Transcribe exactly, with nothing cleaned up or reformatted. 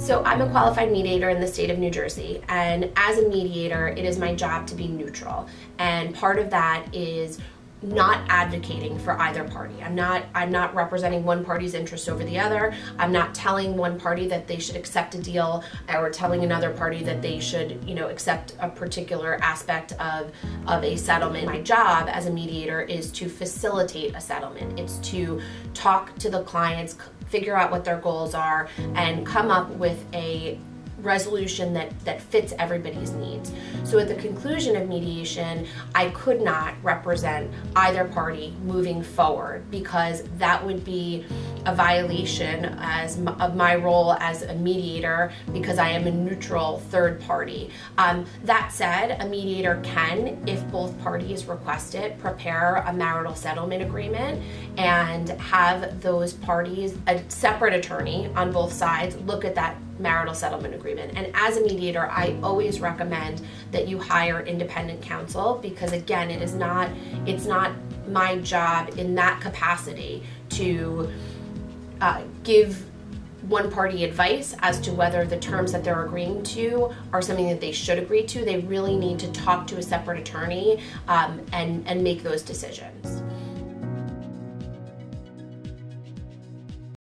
So I'm a qualified mediator in the state of New Jersey, and as a mediator, it is my job to be neutral. And part of that is not advocating for either party. I'm not I'm not representing one party's interest over the other. I'm not telling one party that they should accept a deal or telling another party that they should, you know, accept a particular aspect of of a settlement. My job as a mediator is to facilitate a settlement. It's to talk to the clients, figure out what their goals are, and come up with a resolution that, that fits everybody's needs. So at the conclusion of mediation, I could not represent either party moving forward because that would be a violation as m- of my role as a mediator because I am a neutral third party. Um, that said, a mediator can, if both parties request it, prepare a marital settlement agreement and have those parties, a separate attorney on both sides, look at that marital settlement agreement. And as a mediator, I always recommend that you hire independent counsel because again, it is not, it's not my job in that capacity to uh, give one party advice as to whether the terms that they're agreeing to are something that they should agree to. They really need to talk to a separate attorney um, and, and make those decisions.